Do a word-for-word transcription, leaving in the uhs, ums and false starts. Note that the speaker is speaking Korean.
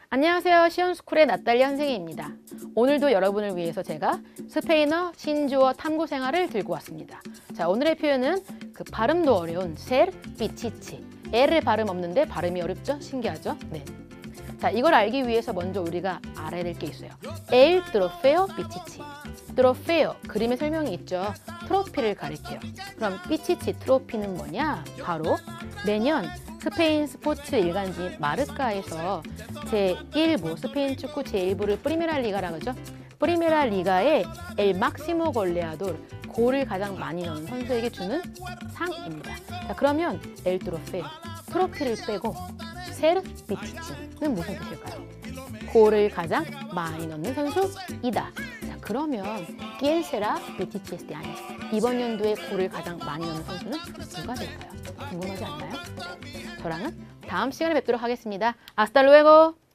안녕하세요. 시온스쿨의 나탈리아 선생님입니다. 오늘도 여러분을 위해서 제가 스페인어 신주어 탐구 생활을 들고 왔습니다. 자, 오늘의 표현은 그 발음도 어려운 ser pichichi. L을 발음 없는데 발음이 어렵죠? 신기하죠? 네. 자, 이걸 알기 위해서 먼저 우리가 알아야 될 게 있어요. El trofeo pichichi. trofeo, 그림에 설명이 있죠. 트로피를 가리켜요. 그럼 pichichi 트로피는 뭐냐? 바로 매년 스페인 스포츠 일간지 마르카에서 제일 부, 스페인 축구 제일 부를 프리메라 리가라고 하죠. 프리메라 리가의 엘 막시모 골레아돌, 골을 가장 많이 넣은 선수에게 주는 상입니다. 자, 그러면 엘 트로페, 트로피를 빼고 세르 비티치는 무슨 뜻일까요? 골을 가장 많이 넣는 선수이다. 자, 그러면 ¿quién será Pichichi este año? 이번 연도에 골을 가장 많이 넣는 선수는 누가 될까요? 궁금하지 않나요? 저랑은 다음 시간에 뵙도록 하겠습니다. Hasta luego!